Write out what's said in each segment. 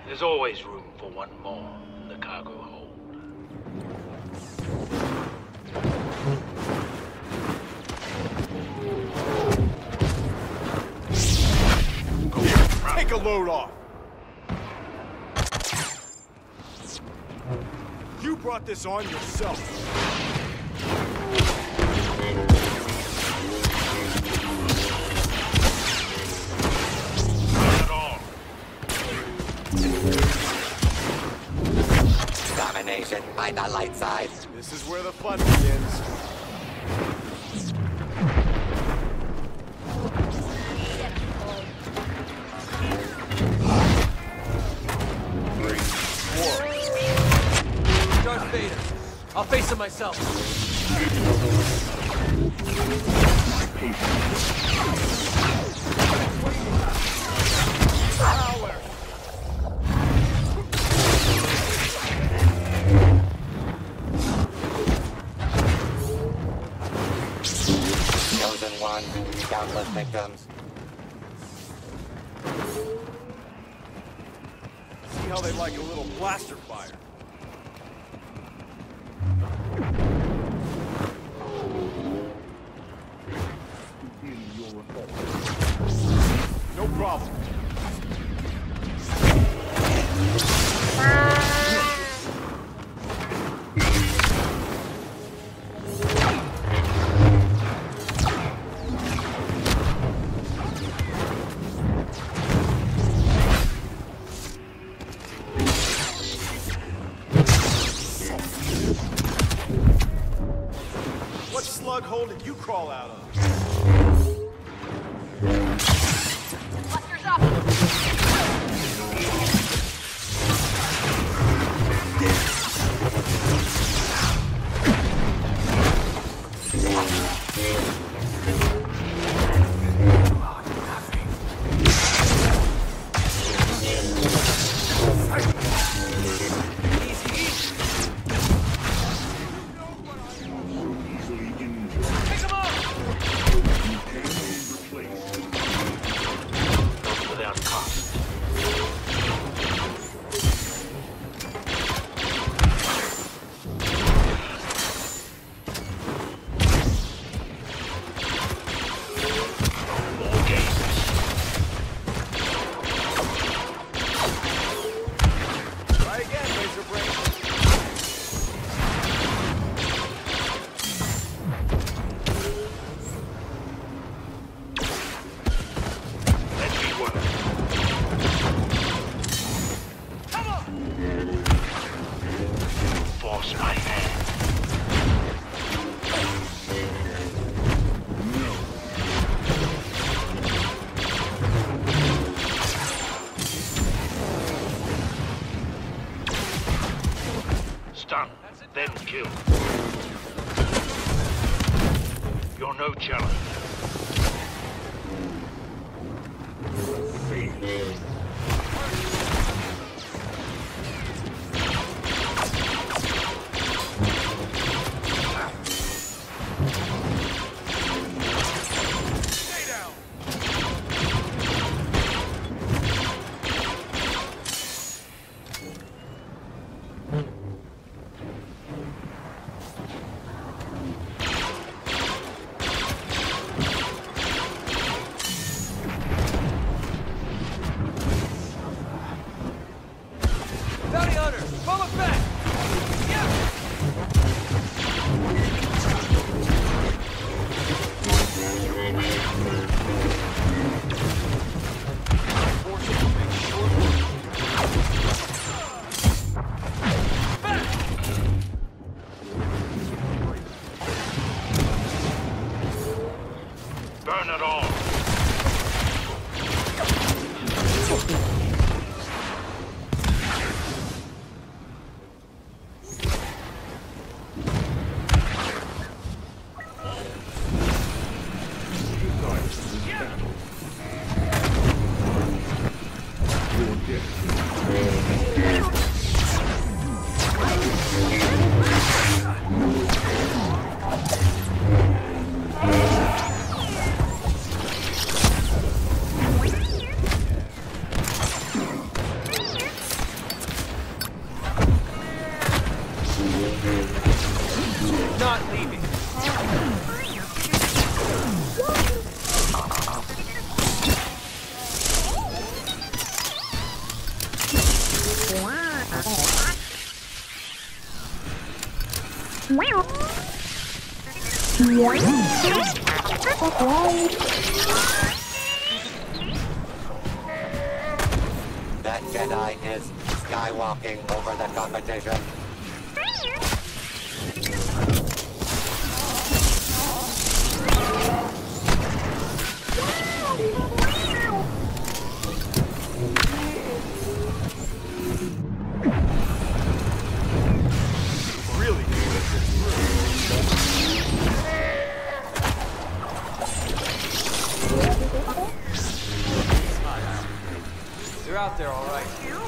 There's always room for one more in the cargo hold. Take a load off! You brought this on yourself. Domination by the light side. This is where the fun begins. 3, 4. Darth Vader. I'll face him myself. Power. Chosen one, countless victims. See how they like a little blaster fire. No problem. What slug hole did you crawl out of? Clusters up! Without cost. More games. Try again, Laser Brain. Let me work. Come on! Force my hand. Stun, then kill. You're no challenge. Stay down! Bounty hunter! Fall it back! Burn it all. Not leaving. That Jedi is skywalking over the competition. Really good at this They're out there, all right.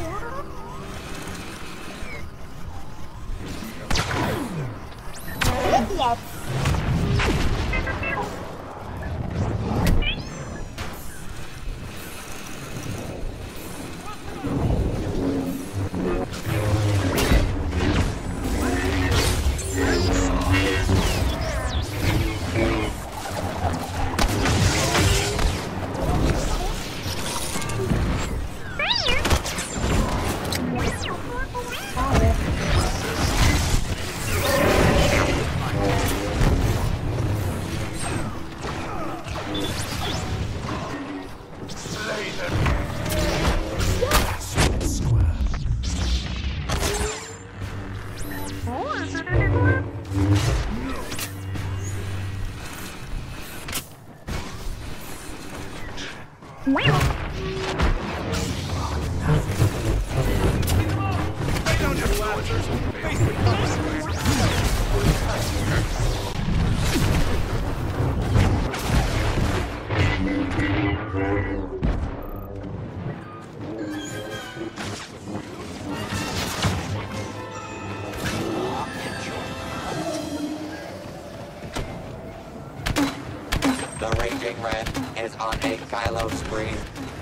The Raging Red is on a Kylo spree.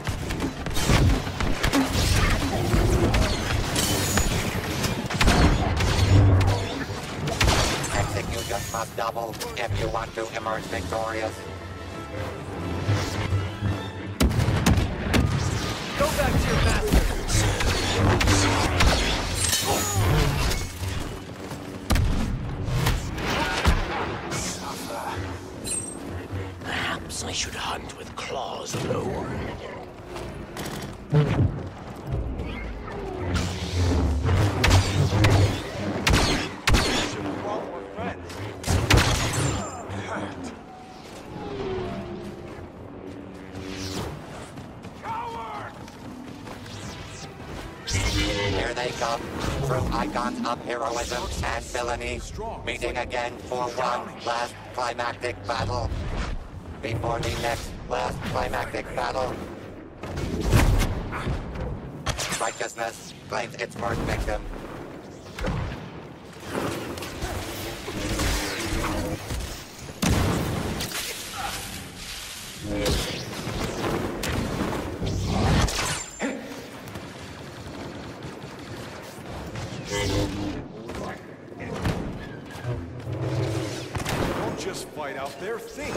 Execution must double if you want to emerge victorious. Go back to your master. Perhaps I should hunt with claws alone. Here they come, true icons of heroism and villainy, meeting again for one last climactic battle. Before the next last climactic battle, righteousness claims its first victim. Don't just fight out there, think.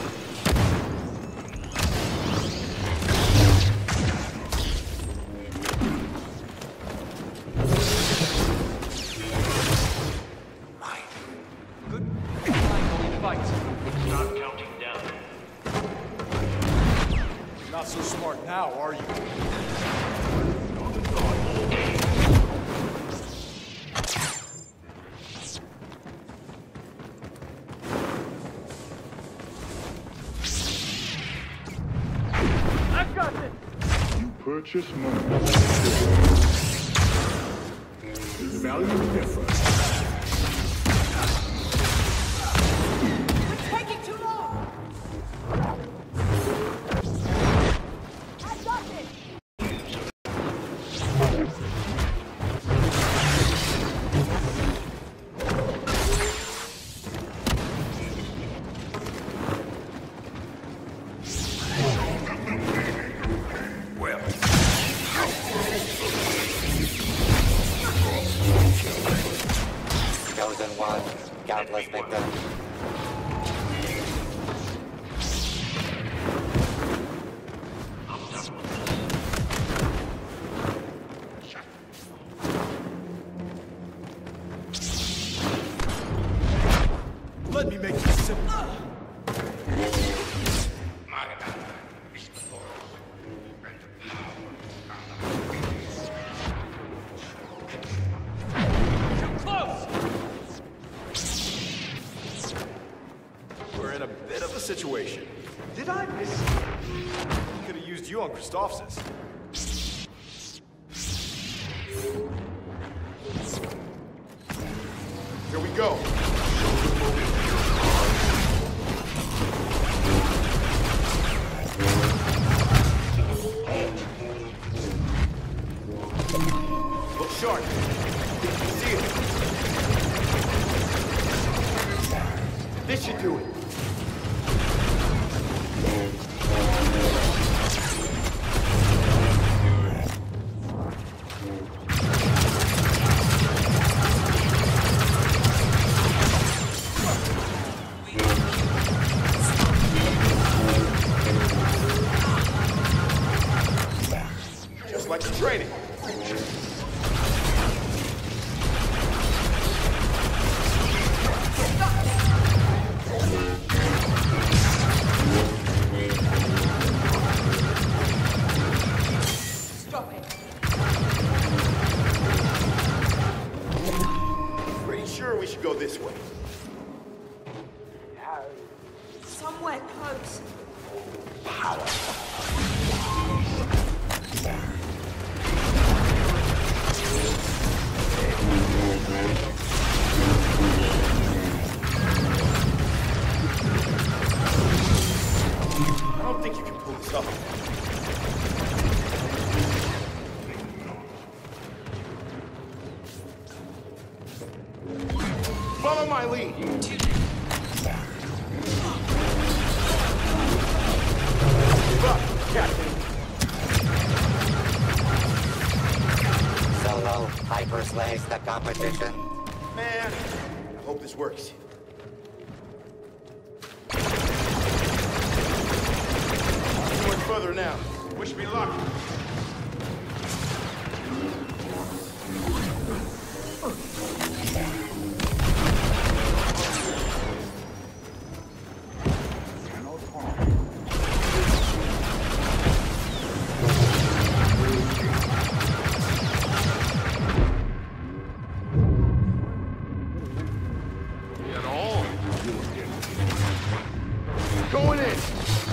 Good. Fine, fight. Start counting down. Not so smart now, are you? I've got this. Purchase money. Value difference. It's taking too long! I've got this! Season 1, countless victims. Let me make this simple. We're in a bit of a situation. Did I miss? Could have used you on Christophsis. Here we go. Look sharp. See it. This should do it. Just like the training. Stop it. Pretty sure we should go this way. Somewhere close. I don't think you can pull this off. Follow my lead. Give up, Captain. Solo hyper slays the competition. Man, I hope this works. Going further now. Wish me luck. Going in.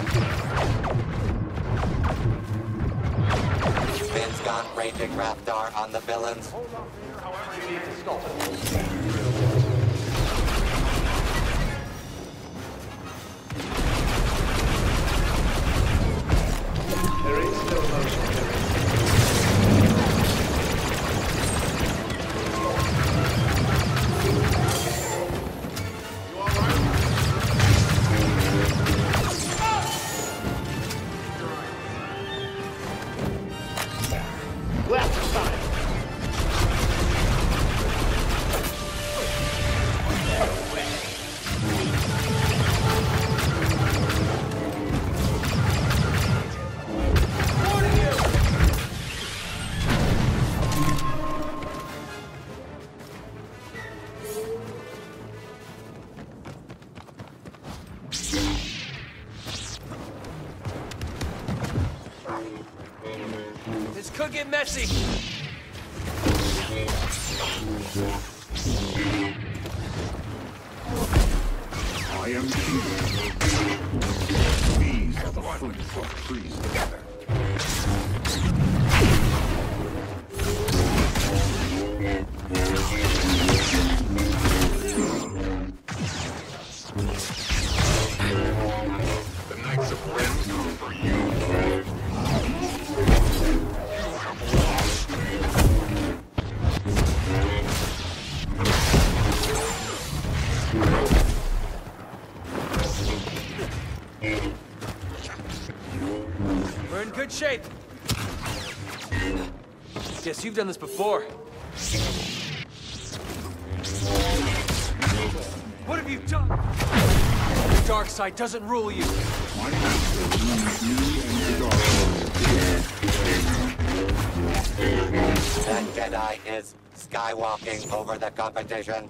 Finn's gone raging Raptor on the villains. Hold on there, however you need to stop it. There is still motion. You all right? Left time. This could get messy. I am here. These are the fruits of trees together. The Knights of Ren come for you. You have lost. We're in good shape. Guess you've done this before. What have you done? The dark side doesn't rule you. My master rules me and the dark side. That Jedi is skywalking over the competition.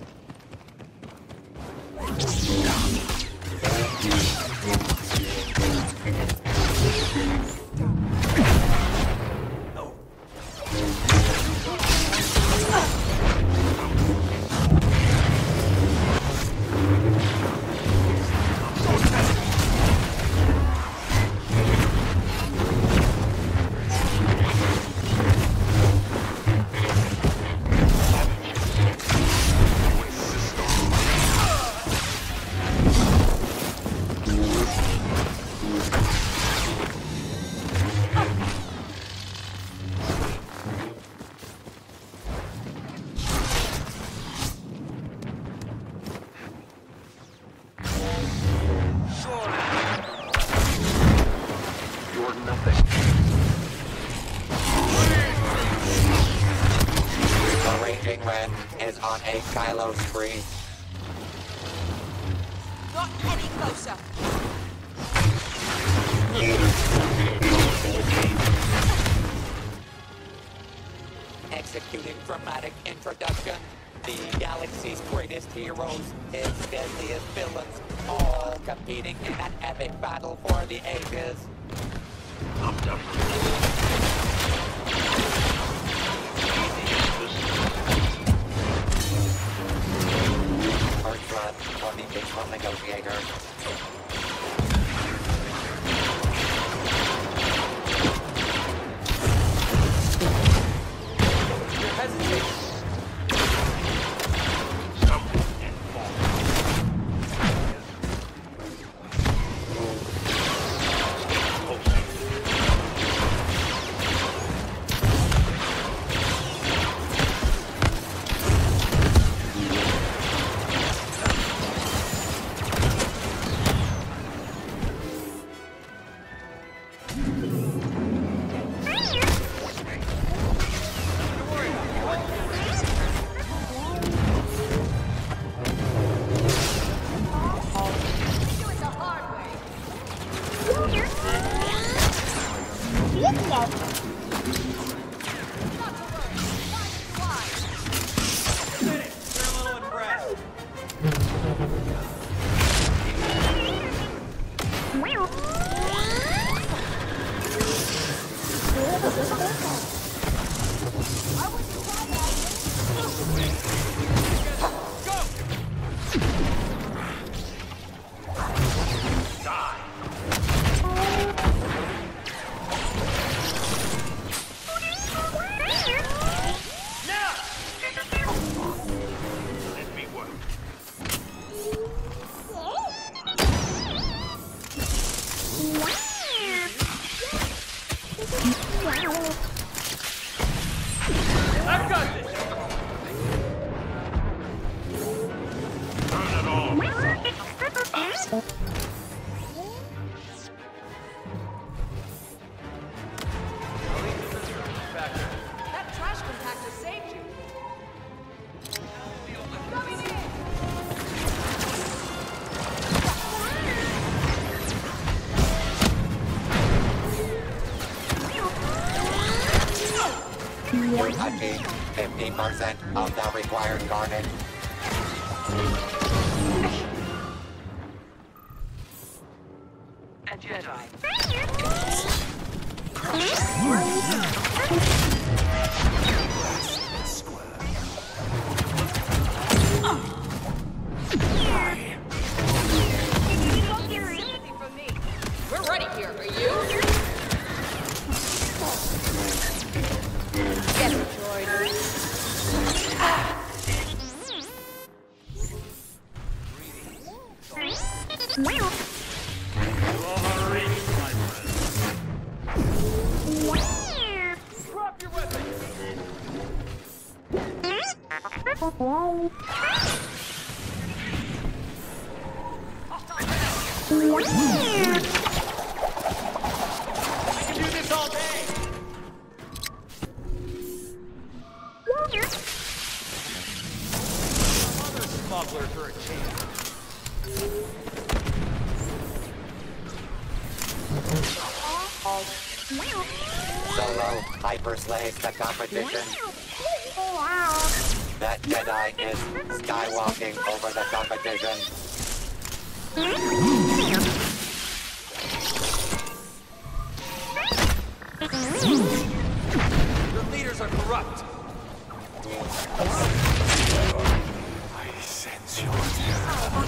Is on a Kylo spree. Not any closer. Executing dramatic introduction. The galaxy's greatest heroes, its deadliest villains, all competing in an epic battle for the ages. First blood for the peaceful negotiator. You're hesitating. I've got this! Turn it on. That trash compactor saved you. Coming in! Achieve 50% of the required carnage. A Jedi. Sympathy from me. We're ready here. Are you? Get it, droid. Drop your weapon! I can do this all day! Mother smuggler! smuggler for a chance. Solo hyperslaves the competition. That Jedi is skywalking over the competition. Your leaders are corrupt. I sense your terror.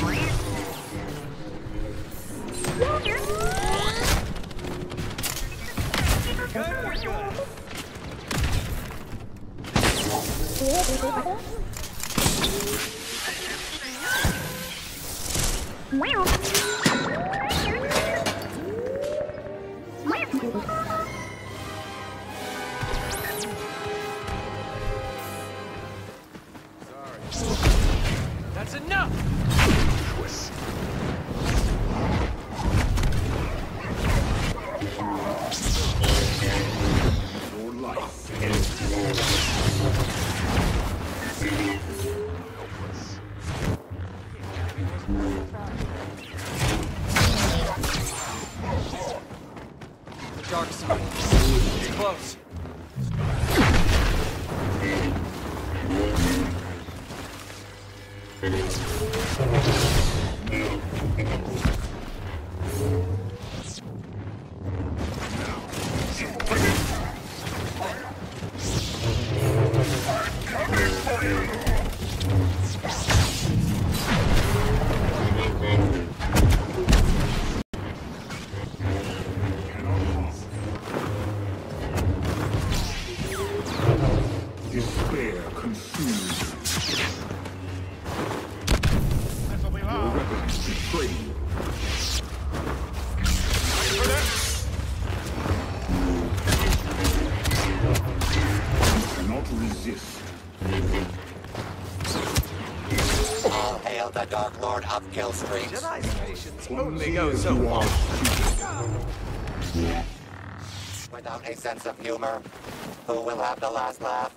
That's enough! Your life The dark side. It's close. despair consumes you. That's what we Your are. weapons betray you. You cannot resist. All hail the Dark Lord of Kill Streaks. Jedi's patience only Clumsy goes as so you far. are, Without a sense of humor, who will have the last laugh?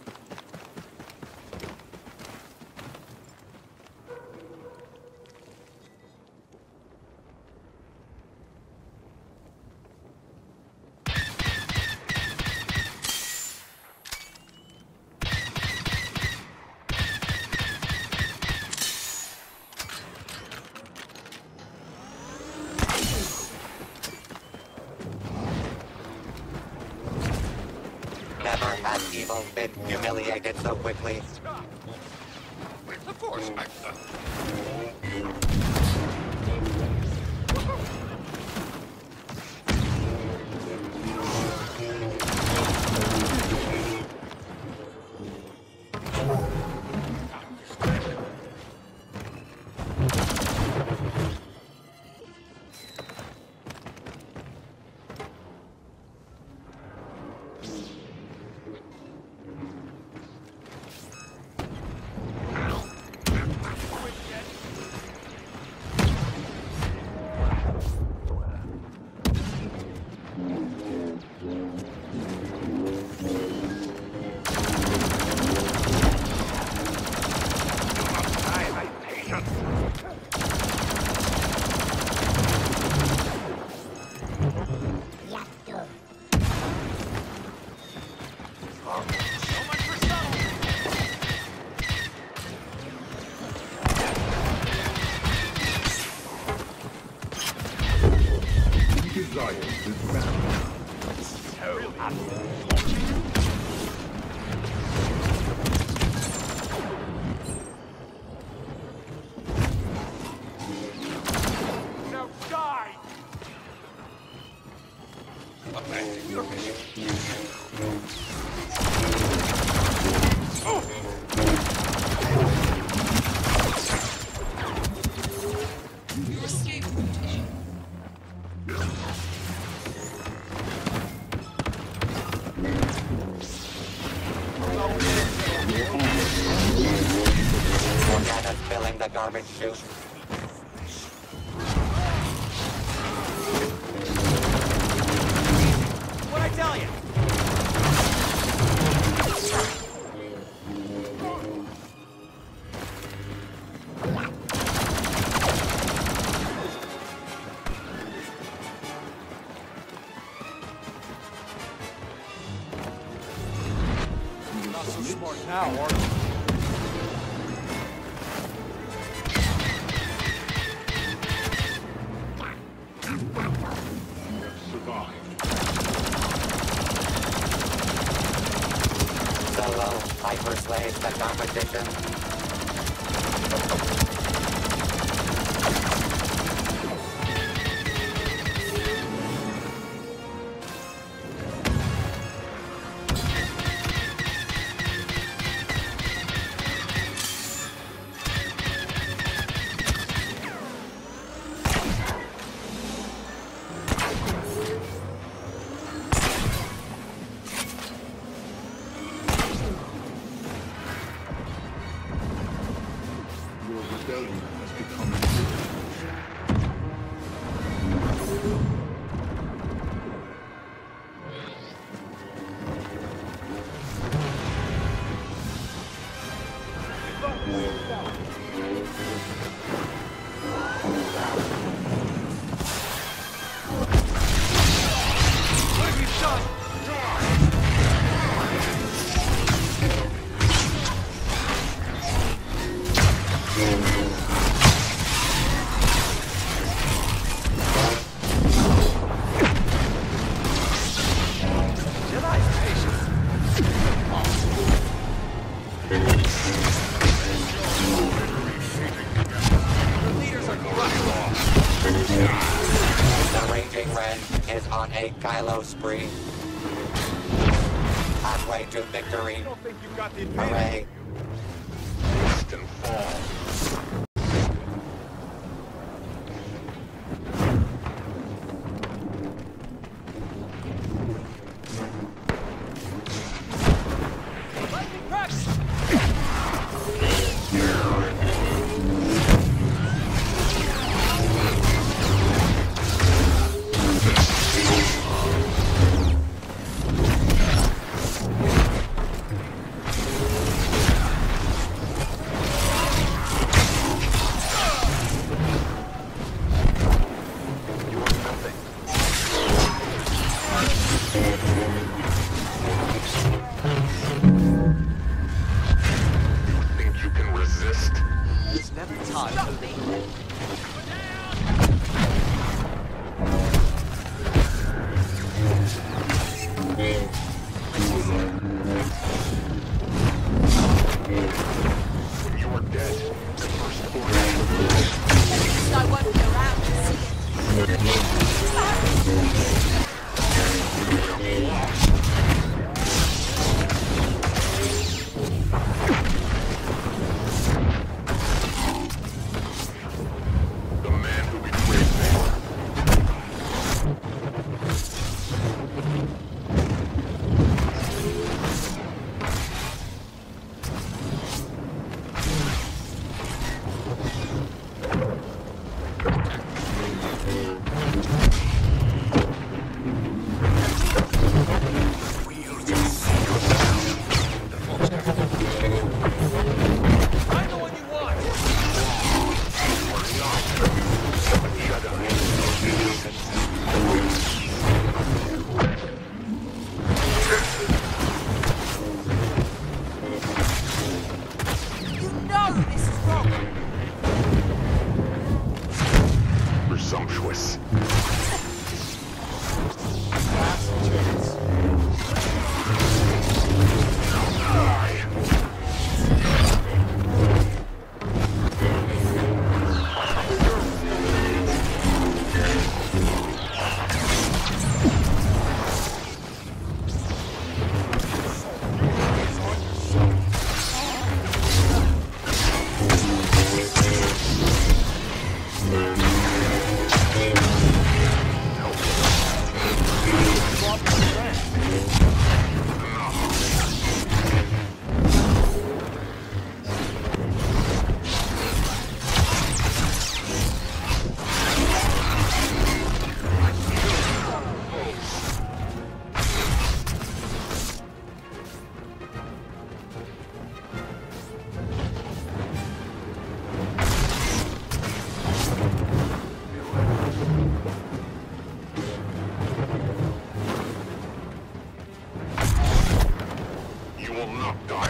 Never has evil been humiliated so quickly. With the force. desires this battle. Now die! Abandon your mission. Morgana's filling the garbage chute. What'd I tell you? so smart now, are you? Survived. Solo hyperslaves the competition. Your rebellion has become a What have you done? Jedi's patience. Your leaders are corrupt. The Raging Ren is on a Kylo spree. Halfway to victory. I don't think you've got the advantage. Hooray. instant fall. Lightning practice.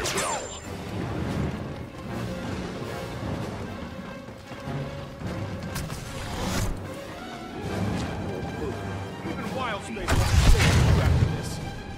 Even Wild Space won't save you after this.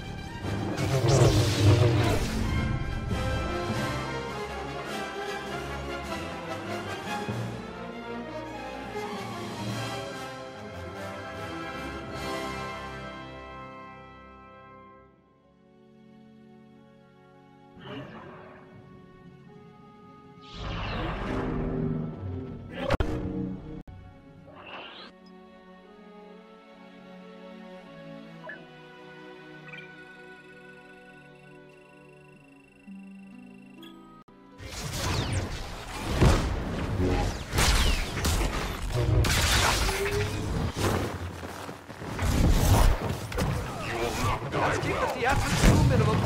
Let's keep the theatrics to a minimum.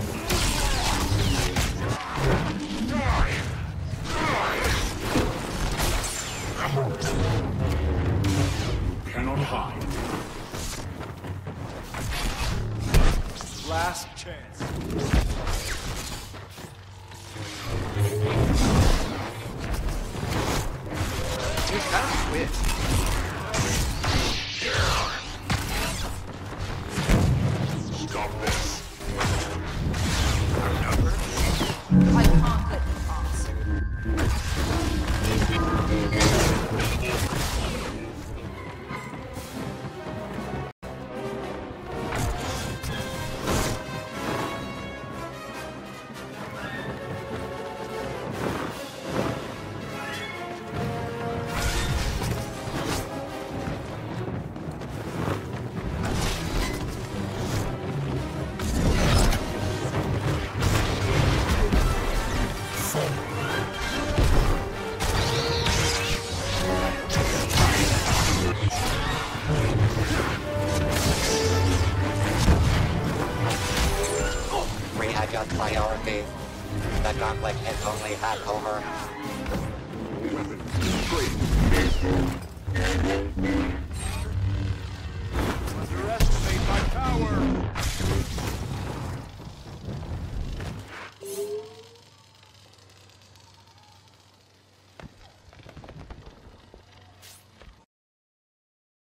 Cannot hide. Last chance. Dude, that was quick. Stop this. I conquered the boss. Readjust priorities. The conflict is only half over. Weapons. Great.